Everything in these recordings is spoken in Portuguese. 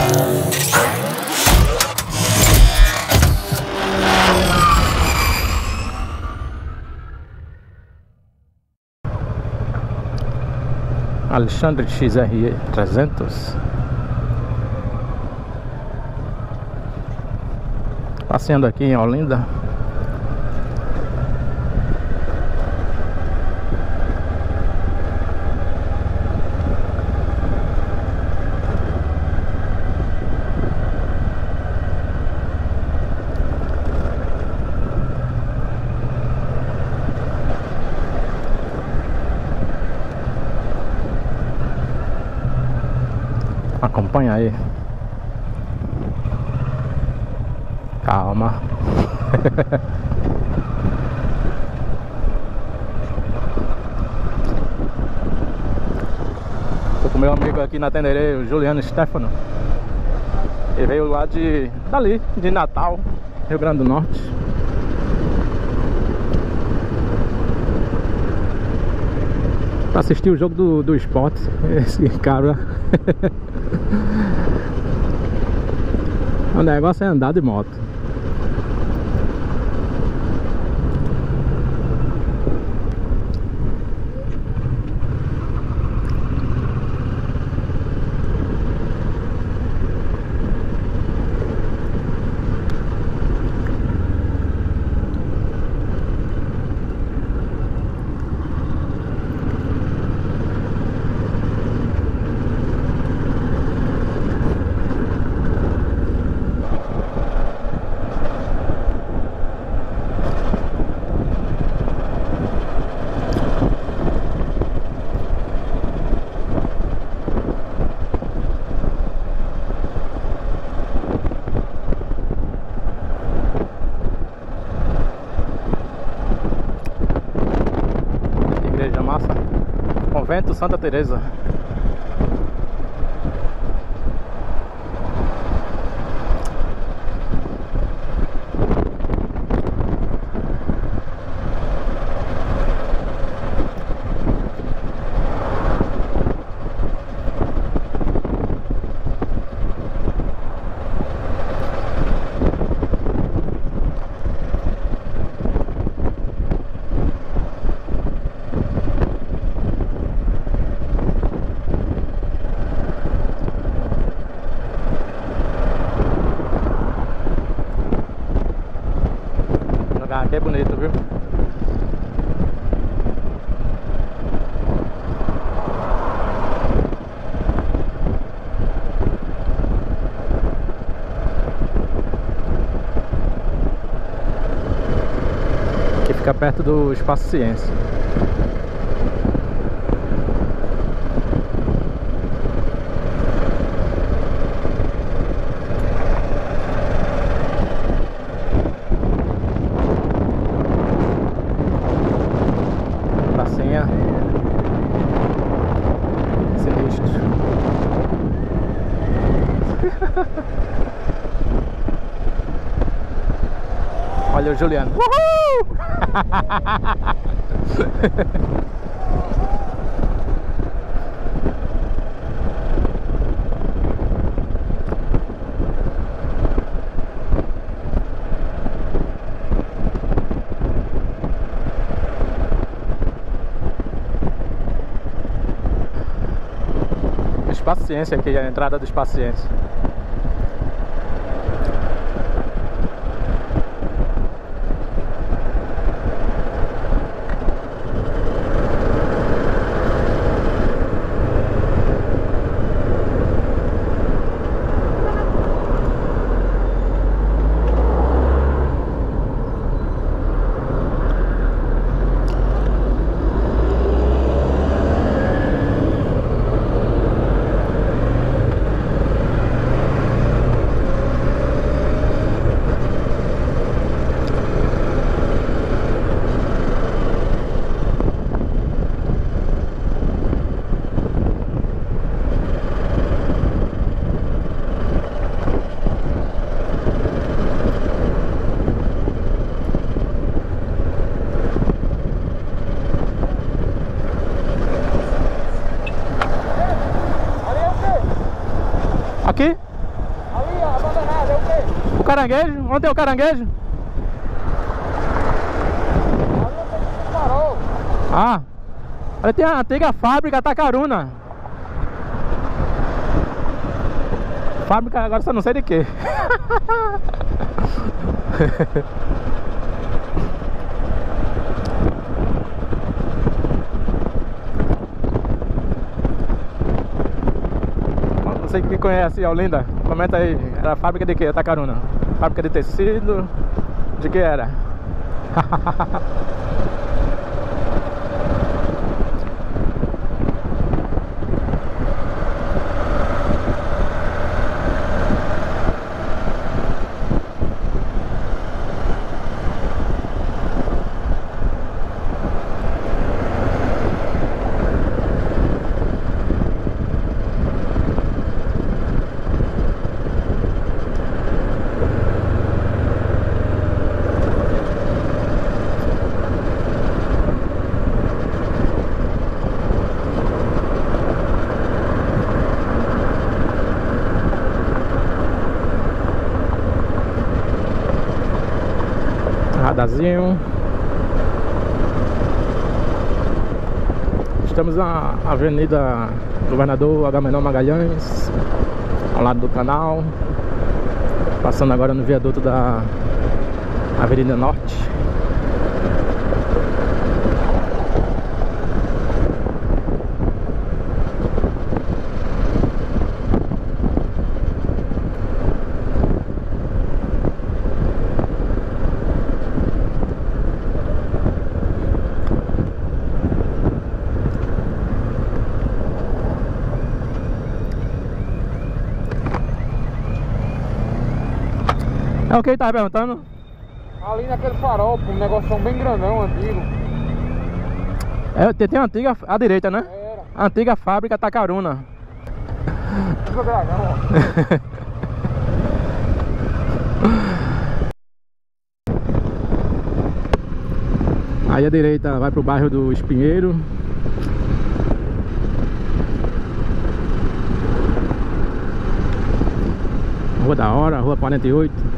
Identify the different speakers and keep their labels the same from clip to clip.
Speaker 1: Alexandre XR 300. Passeando aqui em Olinda. Acompanha aí. Calma. Tô com meu amigo aqui na Tenderê, o Juliano Stefano. Ele veio lá dali, de Natal, Rio Grande do Norte. Pra assistir o jogo do esporte. Esse cara. O negócio é andar de moto. Convento Santa Teresa. Aqui é bonito, viu? Aqui fica perto do Espaço Ciência. Sinistro. Olha o Juliano. Uhul! Espaço Ciência aqui, a entrada do Espaço Ciência. Aqui? caranguejo? Onde é o caranguejo? Ah, ali tem a antiga fábrica Tacaruna. Fábrica agora só não sei de quê. Não sei quem conhece Olinda, comenta aí. Era a fábrica de quê? Tacaruna? Fábrica de tecido? De que era? Radarzinho. Estamos na Avenida Governador Agamenon Magalhães, ao lado do canal. Passando agora no viaduto da Avenida Norte. É o que ele tava perguntando?
Speaker 2: Ali naquele farol, pô, um negócio bem grandão, antigo.
Speaker 1: É, tem a antiga, à direita, né?
Speaker 2: Era.
Speaker 1: A antiga fábrica Tacaruna.
Speaker 2: Fica dragão, ó.
Speaker 1: Aí à direita vai pro bairro do Espinheiro. Rua da Hora, Rua 48.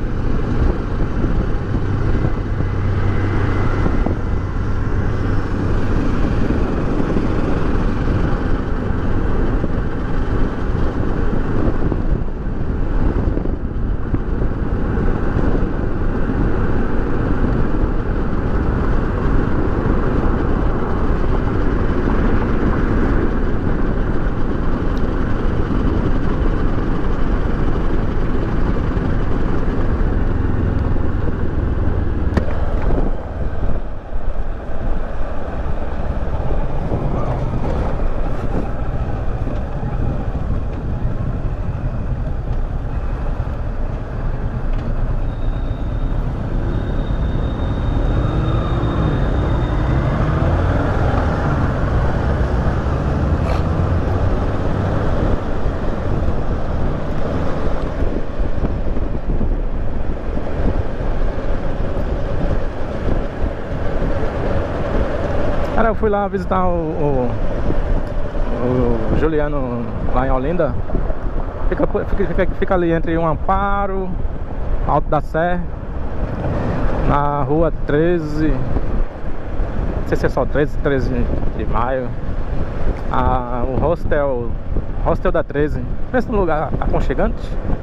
Speaker 1: Cara, eu fui lá visitar o Juliano lá em Olinda. Fica ali entre um Amparo, Alto da Sé, na rua 13, não sei se é só 13 de maio. O hostel da 13. Pensa num lugar aconchegante.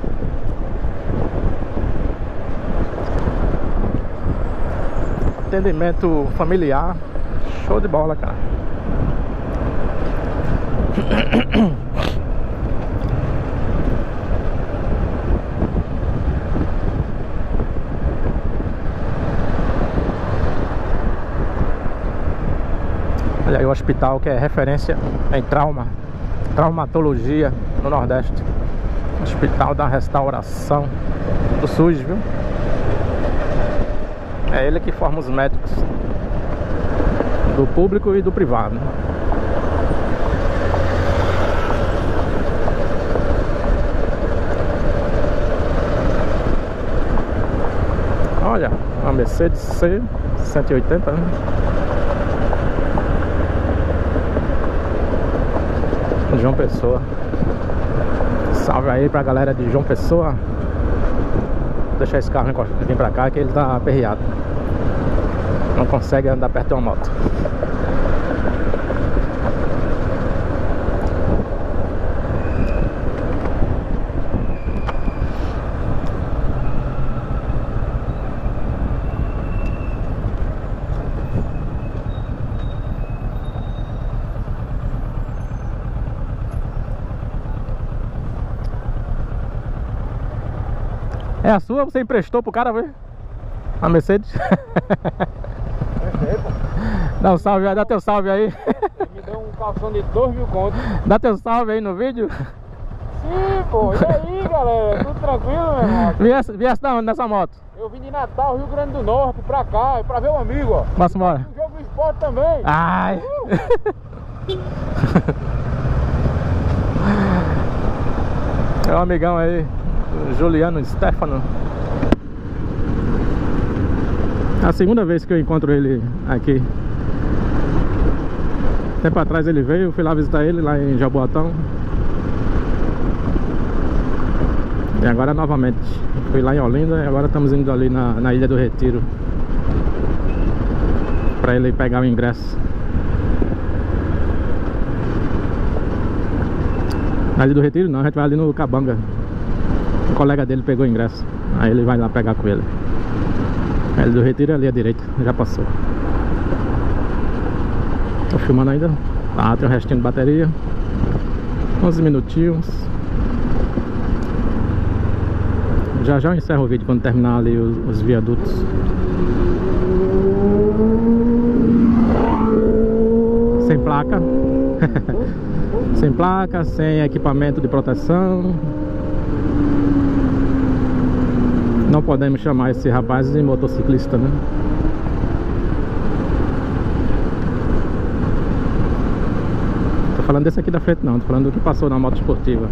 Speaker 1: Atendimento familiar. Show de bola, cara. Olha aí o hospital que é referência em traumatologia no Nordeste. Hospital da Restauração do SUS, viu? É ele que forma os médicos do público e do privado. Olha, uma Mercedes C 180, né? João Pessoa. Salve aí pra galera de João Pessoa. Vou deixar esse carro vir pra cá que ele tá aperreado. Não consegue andar perto de uma moto. É a sua? Você emprestou pro cara, ver? A Mercedes? Dá um salve aí, dá teu salve aí.
Speaker 2: Ele me deu um calção de 2.000 contos.
Speaker 1: Dá teu salve aí no vídeo.
Speaker 2: Sim, pô. E aí, galera? Tudo tranquilo, meu irmão?
Speaker 1: Viesse da onde nessa moto?
Speaker 2: Eu vim de Natal, Rio Grande do Norte, pra cá, pra ver um amigo, ó.
Speaker 1: Posso embora?
Speaker 2: Um jogo do esporte também.
Speaker 1: Ai! É um amigão aí, o Juliano Stefano. É a segunda vez que eu encontro ele aqui. Tempo atrás ele veio, eu fui lá visitar ele lá em Jaboatão. E agora novamente. Fui lá em Olinda e agora estamos indo ali na Ilha do Retiro, pra ele pegar o ingresso. Na Ilha do Retiro não, a gente vai ali no Cabanga. O colega dele pegou o ingresso. Aí ele vai lá pegar com ele. A Ilha do Retiro ali à direita, já passou. Tô filmando ainda. Tá, tem um restinho de bateria. 11 minutinhos. Já já eu encerro o vídeo quando terminar ali os viadutos. Sem placa. Sem placa, sem equipamento de proteção. Não podemos chamar esse rapaz de motociclista, né? Tô falando desse aqui da frente não, tô falando do que passou na moto esportiva.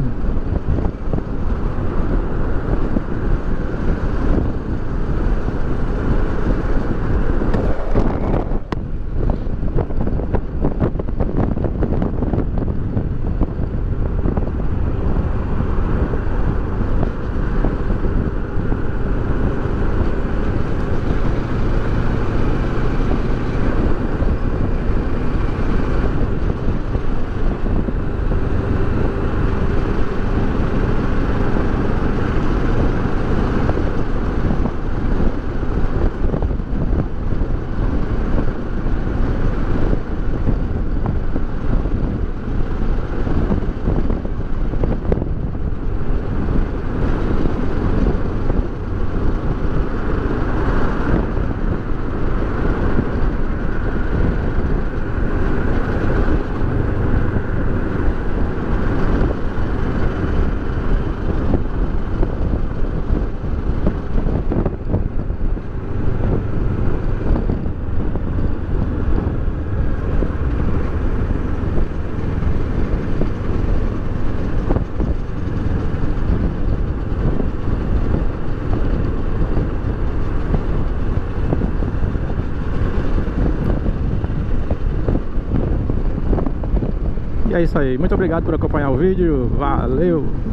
Speaker 1: E é isso aí, muito obrigado por acompanhar o vídeo, valeu!